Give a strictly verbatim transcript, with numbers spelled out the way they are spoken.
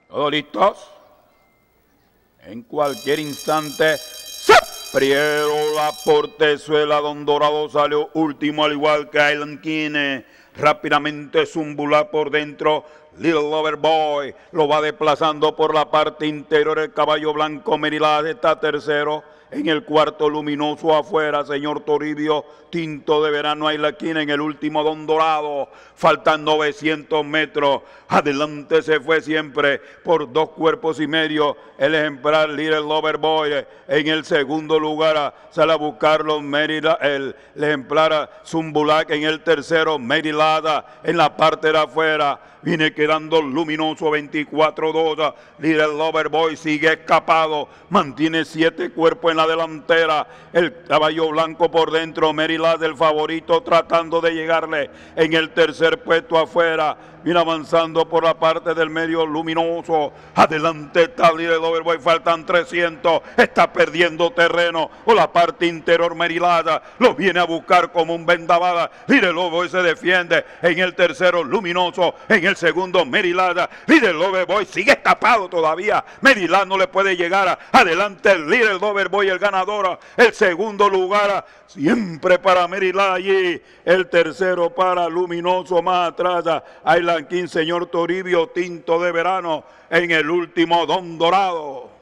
¿Todos listos? En cualquier instante se abrieron la portezuela. Don Dorado salió último, al igual que Island King. Rápidamente Zumbula por dentro. Little Loverboy lo va desplazando por la parte interior. El caballo blanco Merilás está tercero. En el cuarto Luminoso afuera, señor Toribio, Tinto de Verano, Island King en el último, Don Dorado. Faltan novecientos metros. Adelante se fue siempre por dos cuerpos y medio el ejemplar Little Loverboy. En el segundo lugar sale a buscarlo Merila, el, el ejemplar Zumbulac. En el tercero Merilada en la parte de afuera. Viene quedando Luminoso veinticuatro dos. Little Loverboy sigue escapado. Mantiene siete cuerpos en la delantera. El caballo blanco por dentro. Merilada el favorito tratando de llegarle. En el tercer puesto afuera. Viene avanzando por la parte del medio Luminoso. Adelante está Little Loverboy. Faltan trescientos. Está perdiendo terreno. Por la parte interior Merilada lo viene a buscar como un vendaval. Little Loverboy se defiende. En el tercero Luminoso. En el segundo Merilada. Little Loverboy sigue tapado todavía. Merilada no le puede llegar. Adelante Little Loverboy el ganador. El segundo lugar siempre para Merilada allí. El tercero para Luminoso más atrás. Island King, señor Toribio, Tinto de Verano. En el último Don Dorado.